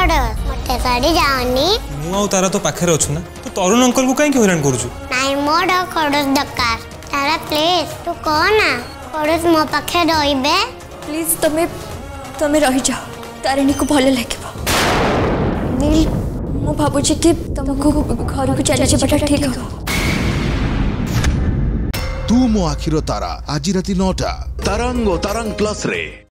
खड़स मते साड़ी जाओनी मु आ तारा तो पाखे अच्छु ना तू तरुण अंकल को कहीं हैरान करूछु नाइ मोड खड़स दरकार तारा प्लीज तू कह ना खड़स मो पाखे रहिबे प्लीज तमे रही जाओ तारिणी को भल लगे नील मु भाबुची कि तुमको घर को चली जाबा ठीक हो तू मो आखिर तारा आज राति 9टा तारंग और तारंग प्लस रे।